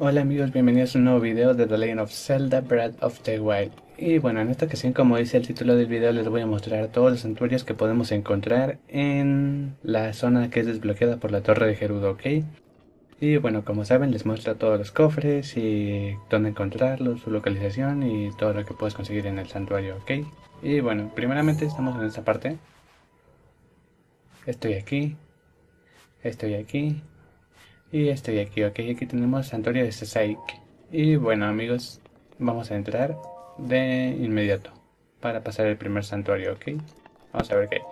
Hola amigos, bienvenidos a un nuevo video de The Legend of Zelda Breath of the Wild. Y bueno, en esta ocasión, como dice el título del video, les voy a mostrar todos los santuarios que podemos encontrar en la zona que es desbloqueada por la Torre de Gerudo, ¿ok? Y bueno, como saben, les muestro todos los cofres y dónde encontrarlos, su localización y todo lo que puedes conseguir en el santuario, ¿ok? Y bueno, primeramente estamos en esta parte. Estoy aquí, estoy aquí. Y estoy aquí, ok, aquí tenemos Santuario de Sesaik. Y bueno amigos, vamos a entrar de inmediato para pasar el primer santuario, ok. Vamos a ver qué hay.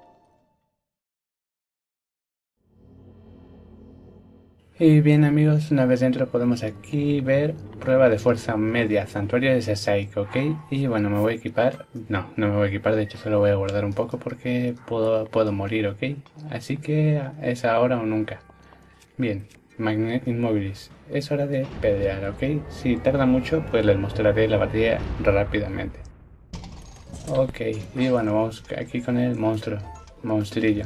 Y bien amigos, una vez dentro podemos aquí ver prueba de fuerza media, Santuario de Sesaik, ok. Y bueno, me voy a equipar, no me voy a equipar, de hecho solo voy a guardar un poco porque puedo morir, ok. Así que es ahora o nunca. Bien, Magnet Immobilis. Es hora de pelear, ¿ok? Si tarda mucho, pues les mostraré la batalla rápidamente. Ok, y bueno, vamos aquí con el monstrillo.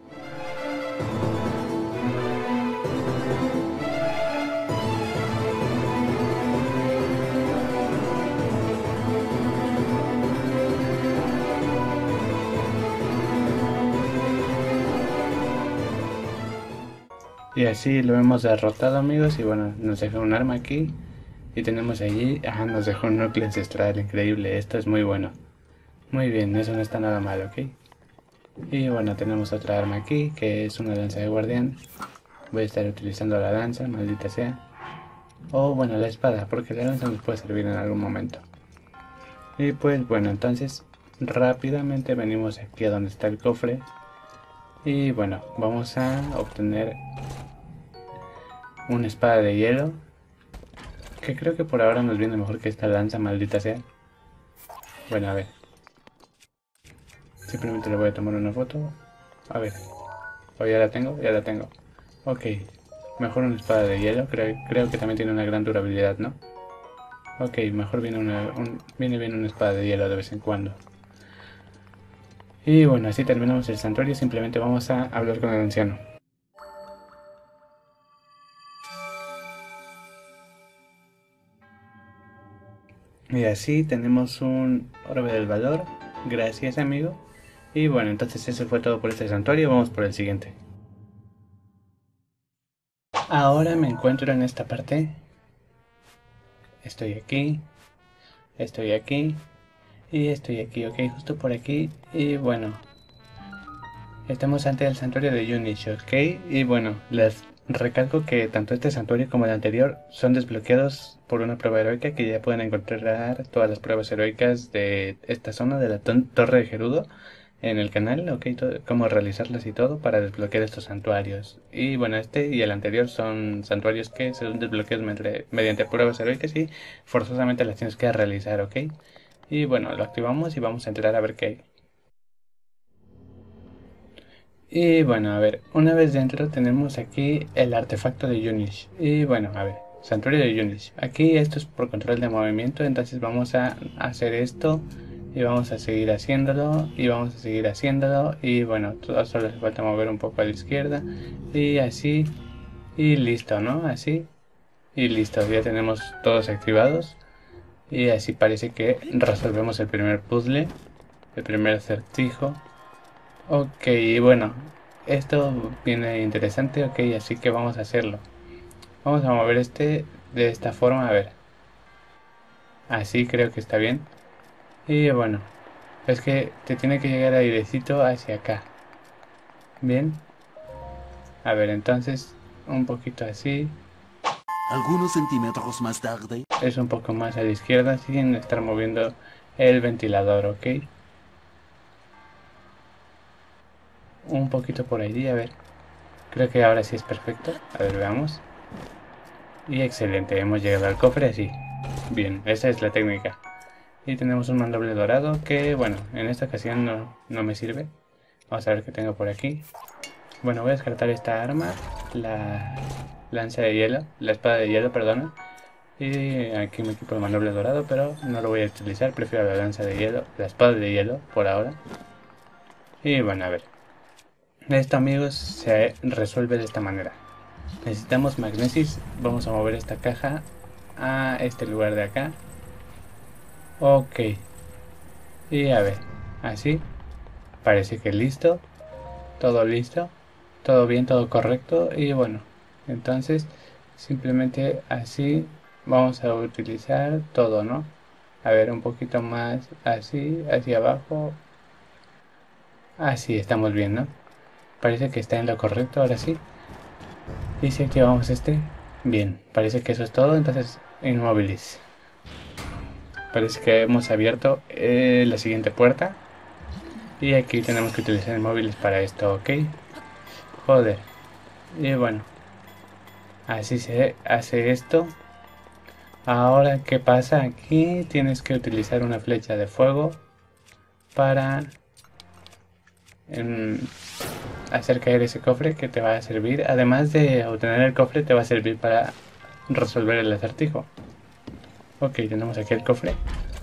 Y así lo hemos derrotado amigos, y bueno, nos dejó un arma aquí. Y tenemos allí, nos dejó un núcleo ancestral increíble, esto es muy bueno. Muy bien, eso no está nada mal, ¿ok? Y bueno, tenemos otra arma aquí, que es una lanza de guardián. Voy a estar utilizando la lanza, maldita sea. O bueno, la espada, porque la lanza nos puede servir en algún momento. Y pues bueno, entonces rápidamente venimos aquí a donde está el cofre. Y bueno, vamos a obtener una espada de hielo, que creo que por ahora nos viene mejor que esta lanza, maldita sea. Bueno, a ver. Simplemente le voy a tomar una foto. A ver. Oh, ya la tengo, ya la tengo. Ok. Mejor una espada de hielo, creo que también tiene una gran durabilidad, ¿no? Ok, mejor viene bien una espada de hielo de vez en cuando. Y bueno, así terminamos el santuario, simplemente vamos a hablar con el anciano. Y así tenemos un orbe del valor. Gracias amigo. Y bueno, entonces eso fue todo por este santuario, vamos por el siguiente. Ahora me encuentro en esta parte. Estoy aquí, estoy aquí y estoy aquí, ok, justo por aquí. Y bueno, estamos ante el santuario de Yunish, ok. Y bueno, les recalco que tanto este santuario como el anterior son desbloqueados por una prueba heroica, que ya pueden encontrar todas las pruebas heroicas de esta zona de la Torre de Gerudo en el canal, ok, cómo realizarlas y todo para desbloquear estos santuarios. Y bueno, este y el anterior son santuarios que son desbloqueados mediante pruebas heroicas y forzosamente las tienes que realizar, ok. Y bueno, lo activamos y vamos a entrar a ver qué hay. Y bueno, a ver, una vez dentro tenemos aquí el artefacto de Yunish. Y bueno, a ver, santuario de Yunish. Aquí esto es por control de movimiento, entonces vamos a hacer esto y vamos a seguir haciéndolo y vamos a seguir haciéndolo. Y bueno, todo solo hace falta mover un poco a la izquierda y así y listo, ¿no? Así y listo, ya tenemos todos activados. Y así parece que resolvemos el primer puzzle, el primer acertijo. Ok, y bueno, esto viene interesante, ok, así que vamos a hacerlo. Vamos a mover este de esta forma, a ver. Así creo que está bien. Y bueno, es que te tiene que llegar airecito hacia acá. Bien. A ver, entonces, un poquito así. Algunos centímetros más tarde. Es un poco más a la izquierda sin estar moviendo el ventilador, ok. Un poquito por ahí, a ver. Creo que ahora sí es perfecto. A ver, veamos. Y excelente, hemos llegado al cofre así. Bien, esa es la técnica. Y tenemos un mandoble dorado que, bueno, en esta ocasión no me sirve. Vamos a ver qué tengo por aquí. Bueno, voy a descartar esta arma, la lanza de hielo, la espada de hielo, perdona. Y aquí me equipo el mandoble dorado, pero no lo voy a utilizar, prefiero la lanza de hielo, la espada de hielo por ahora. Y bueno, a ver. Esto amigos se resuelve de esta manera. Necesitamos magnesis. Vamos a mover esta caja a este lugar de acá. Ok. Y a ver, así. Parece que listo. Todo listo. Todo bien, todo correcto. Y bueno, entonces simplemente así vamos a utilizar todo, ¿no? A ver, un poquito más así, hacia abajo. Así estamos bien, ¿no? Parece que está en lo correcto, ahora sí. Y si activamos este, bien, parece que eso es todo, entonces inmóviles. Parece que hemos abierto la siguiente puerta. Y aquí tenemos que utilizar móviles para esto, ¿ok? Joder. Y bueno, así se hace esto. Ahora, ¿qué pasa aquí? Tienes que utilizar una flecha de fuego para em, hacer caer ese cofre que te va a servir. Además de obtener el cofre, te va a servir para resolver el acertijo. Ok, tenemos aquí el cofre.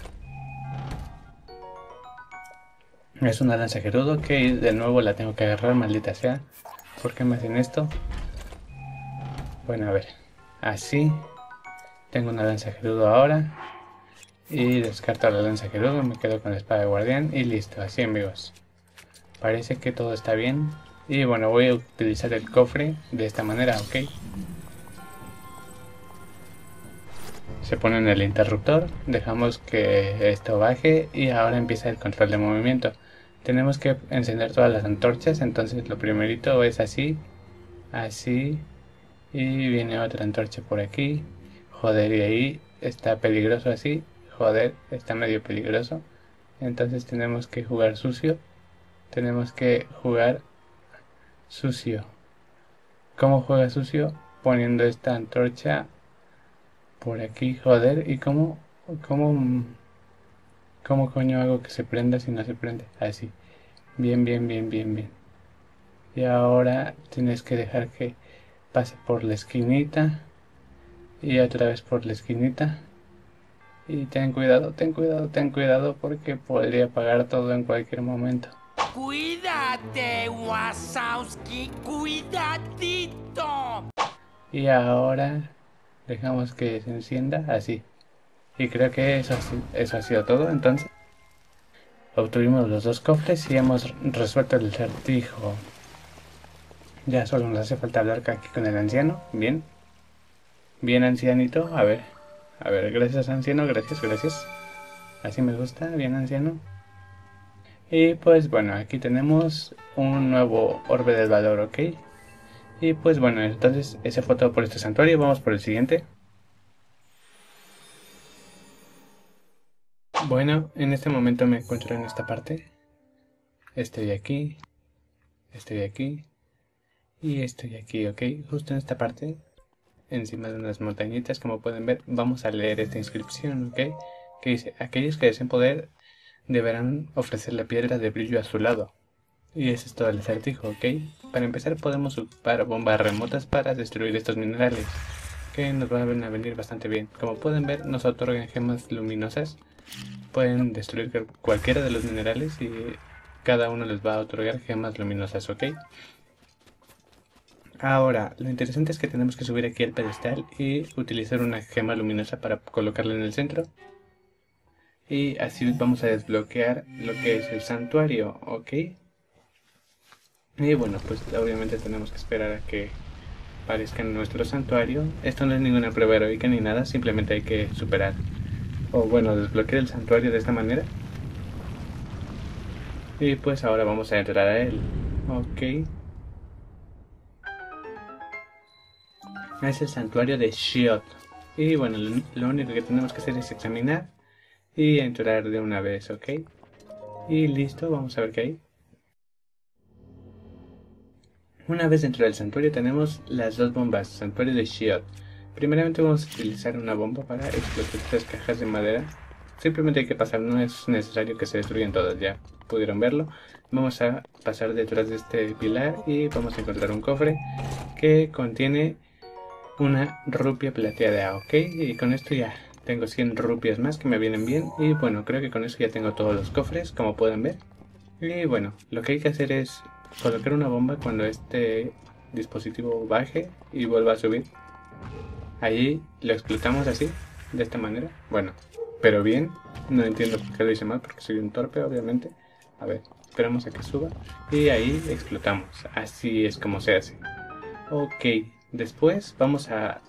Es una lanza gerudo que de nuevo la tengo que agarrar, maldita sea. ¿Por qué me hacen esto? Bueno, a ver. Así. Tengo una lanza gerudo ahora. Y descarto la lanza gerudo, me quedo con la espada de guardián y listo, así amigos. Parece que todo está bien. Y bueno, voy a utilizar el cofre de esta manera, ok. Se pone en el interruptor, dejamos que esto baje y ahora empieza el control de movimiento. Tenemos que encender todas las antorchas, entonces lo primerito es así, así, y viene otra antorcha por aquí. Joder, y ahí está peligroso así, joder, está medio peligroso. Entonces tenemos que jugar sucio, tenemos que jugar sucio. ¿Cómo juega sucio? Poniendo esta antorcha por aquí, joder, y cómo ¿cómo coño hago que se prenda si no se prende? Así. Bien, bien, bien, bien, bien. Y ahora tienes que dejar que pase por la esquinita. Y otra vez por la esquinita. Y ten cuidado, ten cuidado, ten cuidado porque podría apagar todo en cualquier momento. Cuídate, Wazowski, cuidadito. Y ahora dejamos que se encienda así. Y creo que eso ha sido todo. Entonces obtuvimos los dos cofres y hemos resuelto el acertijo. Ya solo nos hace falta hablar aquí con el anciano. Bien. Bien, ancianito. A ver, gracias, anciano. Gracias, gracias. Así me gusta. Bien, anciano. Y pues bueno, aquí tenemos un nuevo orbe del valor, ¿ok? Y pues bueno, entonces ese fue todo por este santuario. Vamos por el siguiente. Bueno, en este momento me encuentro en esta parte. Estoy aquí. Estoy aquí. Y estoy aquí, ¿ok? Justo en esta parte. Encima de unas montañitas, como pueden ver, vamos a leer esta inscripción, ¿ok? Que dice, aquellos que deseen poder deberán ofrecer la piedra de brillo azulado. Y ese es todo el acertijo, ¿ok? Para empezar podemos ocupar bombas remotas para destruir estos minerales, que nos van a venir bastante bien. Como pueden ver, nos otorgan gemas luminosas. Pueden destruir cualquiera de los minerales y cada uno les va a otorgar gemas luminosas, ¿ok? Ahora, lo interesante es que tenemos que subir aquí al pedestal y utilizar una gema luminosa para colocarla en el centro. Y así vamos a desbloquear lo que es el santuario, ¿ok? Y bueno, pues obviamente tenemos que esperar a que aparezca en nuestro santuario. Esto no es ninguna prueba heroica ni nada, simplemente hay que superar. O bueno, desbloquear el santuario de esta manera. Y pues ahora vamos a entrar a él, ¿ok? Es el santuario de Shiot. Y bueno, lo único que tenemos que hacer es examinar y entrar de una vez, ¿ok? Y listo, vamos a ver qué hay. Una vez dentro del santuario tenemos las dos bombas, santuario de Shiot. Primeramente vamos a utilizar una bomba para explotar 3 cajas de madera. Simplemente hay que pasar, no es necesario que se destruyan todas, ya pudieron verlo. Vamos a pasar detrás de este pilar y vamos a encontrar un cofre que contiene una rupia plateada, ok, y con esto ya tengo 100 rupias más que me vienen bien. Y bueno, creo que con eso ya tengo todos los cofres, como pueden ver. Y bueno, lo que hay que hacer es colocar una bomba cuando este dispositivo baje y vuelva a subir. Allí lo explotamos así, de esta manera. Bueno, pero bien, no entiendo por qué lo hice mal, porque soy un torpe, obviamente. A ver, esperamos a que suba y ahí explotamos. Así es como se hace. Ok, después vamos a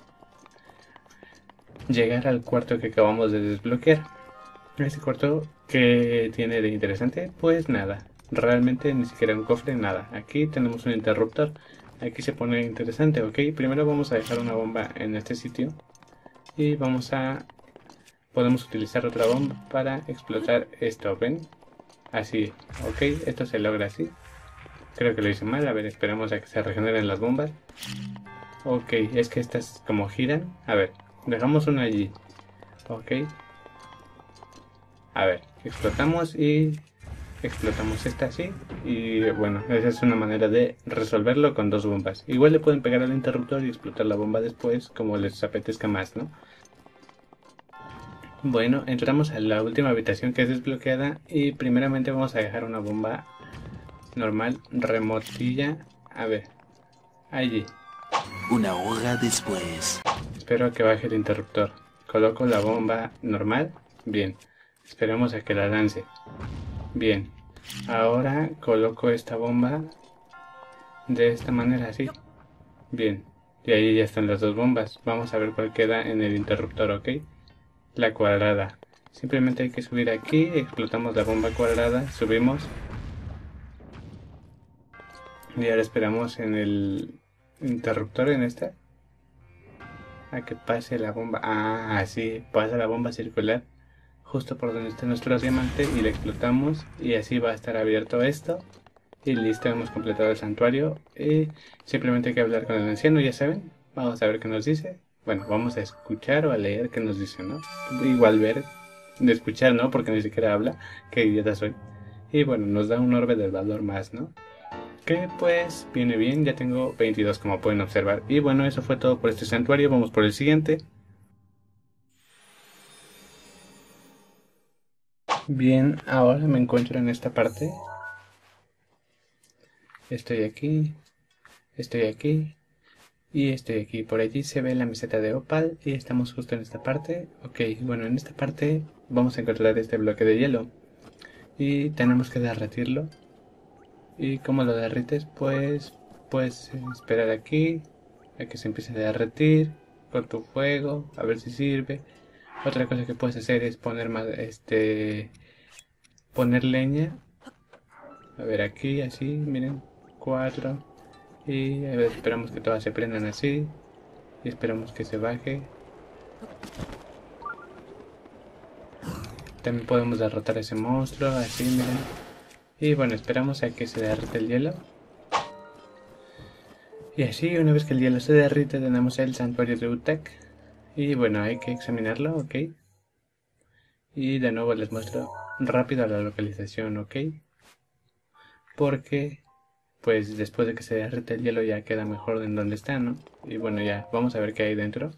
llegar al cuarto que acabamos de desbloquear. Este cuarto, ¿qué tiene de interesante? Pues nada, realmente ni siquiera un cofre, nada. Aquí tenemos un interruptor. Aquí se pone interesante, ok. Primero vamos a dejar una bomba en este sitio y podemos utilizar otra bomba para explotar esto, ¿ven? Así, ok, esto se logra así. Creo que lo hice mal, a ver, esperamos a que se regeneren las bombas. Ok, es que estas como giran. A ver, dejamos una allí. Ok. A ver, explotamos y explotamos esta así. Y bueno, esa es una manera de resolverlo con dos bombas. Igual le pueden pegar al interruptor y explotar la bomba después, como les apetezca más, ¿no? Bueno, entramos a la última habitación que es desbloqueada y primeramente vamos a dejar una bomba normal, remotilla. A ver, allí. Una hora después. Espero a que baje el interruptor. Coloco la bomba normal. Bien. Esperamos a que la lance. Bien. Ahora coloco esta bomba de esta manera, así. Bien. Y ahí ya están las dos bombas. Vamos a ver cuál queda en el interruptor, ¿ok? La cuadrada. Simplemente hay que subir aquí. Explotamos la bomba cuadrada. Subimos. Y ahora esperamos en el interruptor, en esta, a que pase la bomba. Ah, así. Pasa la bomba circular justo por donde está nuestro diamante y le explotamos y así va a estar abierto esto y listo, hemos completado el santuario y simplemente hay que hablar con el anciano, ya saben. Vamos a ver qué nos dice. Bueno, vamos a escuchar o a leer qué nos dice, ¿no? Igual ver, de escuchar, ¿no? Porque ni siquiera habla, qué idiota soy. Y bueno, nos da un orbe del valor más, ¿no? Que pues viene bien, ya tengo 22 como pueden observar. Y bueno, eso fue todo por este santuario, vamos por el siguiente. Bien, ahora me encuentro en esta parte. Estoy aquí y estoy aquí. Por allí se ve la meseta de opal y estamos justo en esta parte. Ok, bueno, en esta parte vamos a encontrar este bloque de hielo y tenemos que derretirlo. ¿Y cómo lo derrites? Pues puedes esperar aquí a que se empiece a derretir con tu fuego, a ver si sirve. Otra cosa que puedes hacer es poner más, poner leña. A ver, aquí, así, miren, 4. Y a ver, esperamos que todas se prendan así. Y esperamos que se baje. También podemos derrotar a ese monstruo, así, miren. Y bueno, esperamos a que se derrite el hielo. Y así, una vez que el hielo se derrite, tenemos el santuario de Utak. Y bueno, hay que examinarlo, ok. Y de nuevo les muestro rápido la localización, ok. Porque pues después de que se derrite el hielo ya queda mejor en donde está, ¿no? Y bueno, ya vamos a ver qué hay dentro.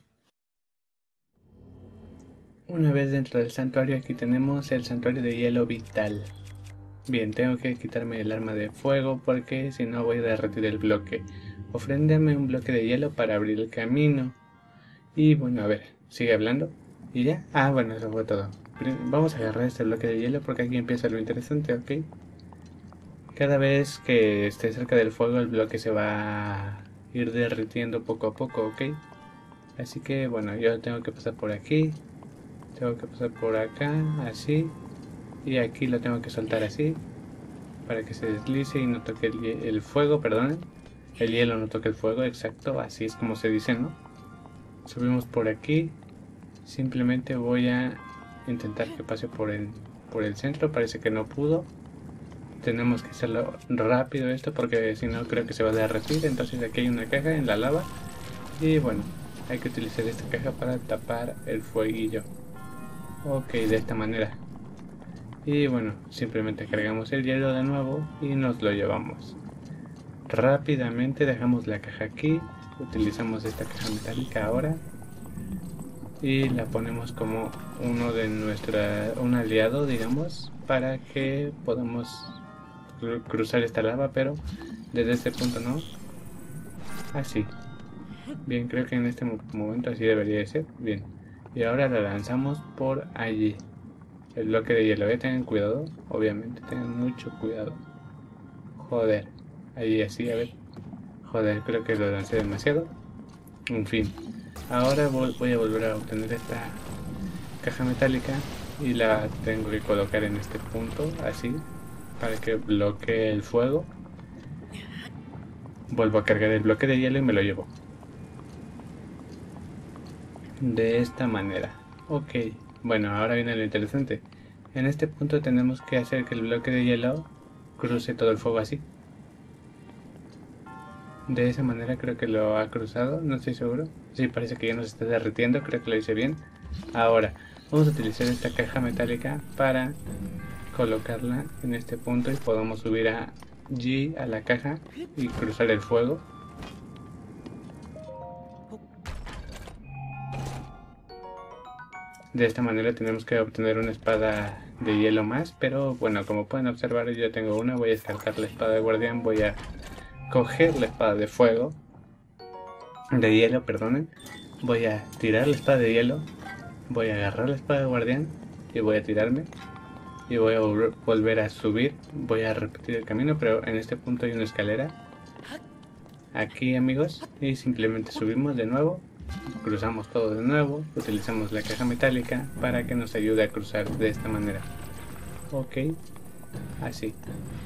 Una vez dentro del santuario, aquí tenemos el santuario de hielo vital. Bien, tengo que quitarme el arma de fuego porque si no voy a derretir el bloque. Ofréndame un bloque de hielo para abrir el camino. Y bueno, a ver, sigue hablando. ¿Y ya? Ah, bueno, eso fue todo. Vamos a agarrar este bloque de hielo porque aquí empieza lo interesante, ¿ok? Cada vez que esté cerca del fuego el bloque se va a ir derritiendo poco a poco, ¿ok? Así que bueno, yo tengo que pasar por aquí, tengo que pasar por acá, así, y aquí lo tengo que soltar así, para que se deslice y no toque el fuego, perdón. El hielo no toque el fuego, exacto, así es como se dice, ¿no? Subimos por aquí, simplemente voy a intentar que pase por el centro, parece que no pudo. Tenemos que hacerlo rápido esto porque si no creo que se va a derretir. Entonces aquí hay una caja en la lava. Y bueno, hay que utilizar esta caja para tapar el fueguillo. Ok, de esta manera. Y bueno, simplemente cargamos el hielo de nuevo y nos lo llevamos. Rápidamente dejamos la caja aquí. Utilizamos esta caja metálica ahora. Y la ponemos como un aliado, digamos, para que podamos cruzar esta lava, pero desde este punto no. Así. Bien, creo que en este momento así debería de ser. Bien. Y ahora la lanzamos por allí. El bloque de hielo. Tengan cuidado. Obviamente, tengan mucho cuidado. Joder. Ahí así, a ver. Joder, creo que lo lancé demasiado. En fin. Ahora voy a volver a obtener esta caja metálica. Y la tengo que colocar en este punto. Así. Para que bloquee el fuego. Vuelvo a cargar el bloque de hielo y me lo llevo. De esta manera. Ok. Bueno, ahora viene lo interesante. En este punto tenemos que hacer que el bloque de hielo cruce todo el fuego así. De esa manera creo que lo ha cruzado, no estoy seguro. Sí, parece que ya nos está derritiendo, creo que lo hice bien. Ahora, vamos a utilizar esta caja metálica para colocarla en este punto y podamos subir allí a la caja y cruzar el fuego. De esta manera tenemos que obtener una espada de hielo más, pero bueno, como pueden observar yo tengo una, voy a descartar la espada de guardián, voy a coger la espada de fuego, de hielo, perdonen, voy a tirar la espada de hielo, voy a agarrar la espada de guardián y voy a tirarme y voy a volver a subir, voy a repetir el camino, pero en este punto hay una escalera, aquí amigos, y simplemente subimos de nuevo. Cruzamos todo de nuevo, utilizamos la caja metálica para que nos ayude a cruzar de esta manera. Ok, así.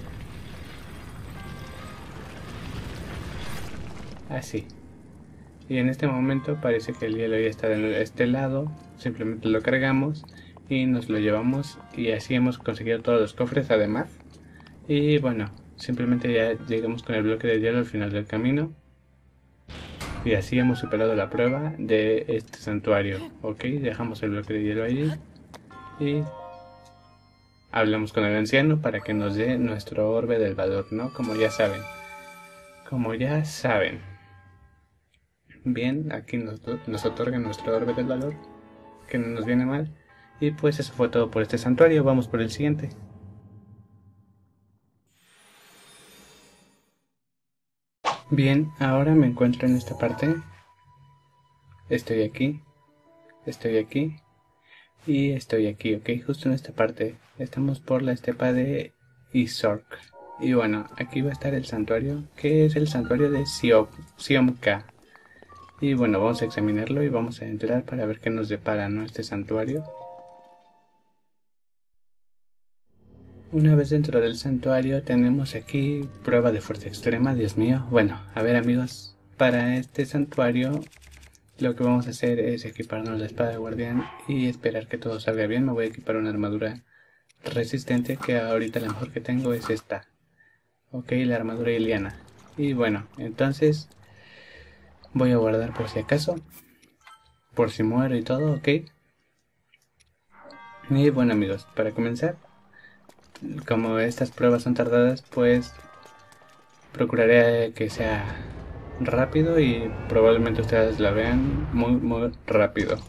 Así. Y en este momento parece que el hielo ya está de este lado, simplemente lo cargamos y nos lo llevamos y así hemos conseguido todos los cofres además. Y bueno, simplemente ya llegamos con el bloque de hielo al final del camino. Y así hemos superado la prueba de este santuario. Ok, dejamos el bloque de hielo allí. Y hablamos con el anciano para que nos dé nuestro orbe del valor, ¿no? Como ya saben. Como ya saben. Bien, aquí nos otorgan nuestro orbe del valor. Que no nos viene mal. Y pues eso fue todo por este santuario. Vamos por el siguiente. Bien, ahora me encuentro en esta parte. Estoy aquí y estoy aquí, ok, justo en esta parte. Estamos por la estepa de Isork. Y bueno, aquí va a estar el santuario, que es el santuario de Siomka. Y bueno, vamos a examinarlo y vamos a entrar para ver qué nos depara, ¿no? Este santuario. Una vez dentro del santuario tenemos aquí prueba de fuerza extrema, Dios mío. Bueno, a ver amigos, para este santuario lo que vamos a hacer es equiparnos la espada de guardián y esperar que todo salga bien. Me voy a equipar una armadura resistente, que ahorita la mejor que tengo es esta. Ok, la armadura iliana. Y bueno, entonces voy a guardar por si acaso, por si muero y todo, ok. Y bueno amigos, para comenzar, como estas pruebas son tardadas, pues procuraré que sea rápido y probablemente ustedes la vean muy rápido.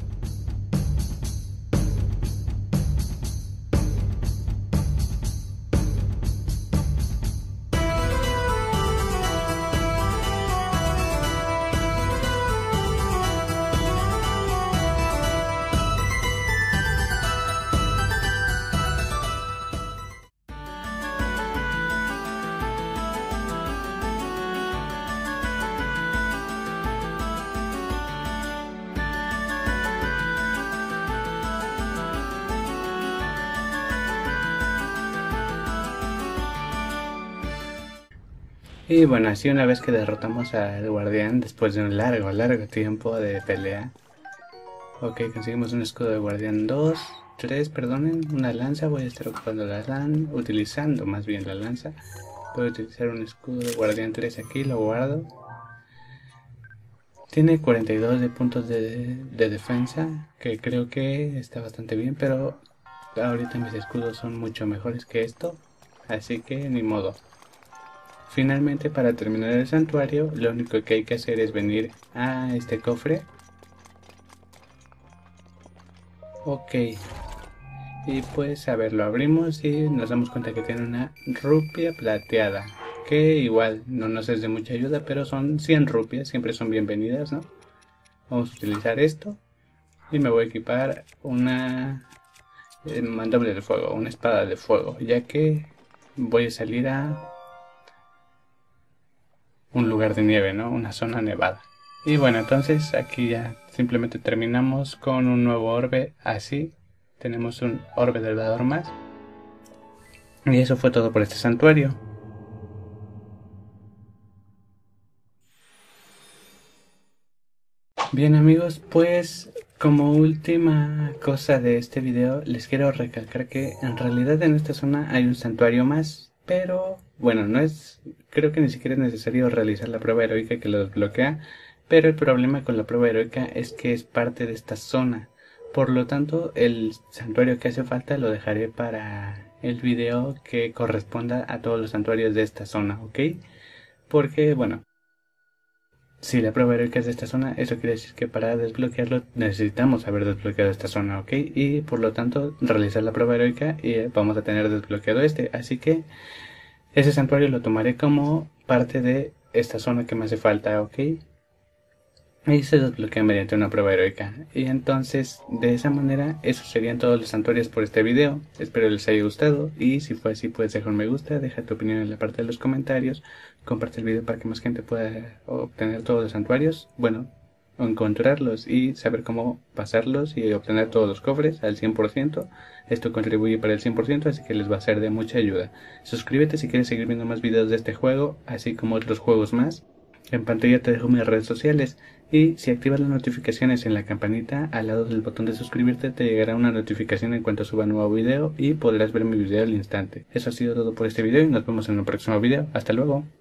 Y bueno, así una vez que derrotamos al guardián después de un largo tiempo de pelea. Ok, conseguimos un escudo de guardián 2, 3, perdonen, una lanza. Voy a estar ocupando utilizando más bien la lanza. Voy a utilizar un escudo de guardián 3 aquí, lo guardo. Tiene 42 de puntos de defensa, que creo que está bastante bien, pero ahorita mis escudos son mucho mejores que esto, así que ni modo. Finalmente, para terminar el santuario, lo único que hay que hacer es venir a este cofre. Ok. Y pues, a ver, lo abrimos y nos damos cuenta que tiene una rupia plateada. que igual no nos es de mucha ayuda, pero son 100 rupias, siempre son bienvenidas, ¿no? Vamos a utilizar esto y me voy a equipar una mandoble de fuego, una espada de fuego, ya que voy a salir a un lugar de nieve, ¿no? Una zona nevada. Y bueno, entonces aquí ya simplemente terminamos con un nuevo orbe así. Tenemos un orbe del dador más. Y eso fue todo por este santuario. Bien amigos, pues como última cosa de este video les quiero recalcar que en realidad en esta zona hay un santuario más, pero bueno, creo que ni siquiera es necesario realizar la prueba heroica que lo desbloquea, pero el problema con la prueba heroica es que es parte de esta zona, por lo tanto el santuario que hace falta lo dejaré para el video que corresponda a todos los santuarios de esta zona, ¿ok? Porque bueno, si la prueba heroica es de esta zona, eso quiere decir que para desbloquearlo necesitamos haber desbloqueado esta zona, ¿ok? Y por lo tanto realizar la prueba heroica y vamos a tener desbloqueado este. Así que ese santuario lo tomaré como parte de esta zona que me hace falta, ¿ok? Y se desbloquea mediante una prueba heroica. Y entonces, de esa manera, esos serían todos los santuarios por este video. Espero les haya gustado. Y si fue así, puedes dejar un me gusta, deja tu opinión en la parte de los comentarios. Comparte el video para que más gente pueda obtener todos los santuarios. Bueno, encontrarlos y saber cómo pasarlos y obtener todos los cofres al 100%. Esto contribuye para el 100%, así que les va a ser de mucha ayuda. Suscríbete si quieres seguir viendo más videos de este juego, así como otros juegos más. En pantalla te dejo mis redes sociales y si activas las notificaciones en la campanita al lado del botón de suscribirte te llegará una notificación en cuanto suba un nuevo video y podrás ver mi video al instante. Eso ha sido todo por este video y nos vemos en un próximo video. Hasta luego.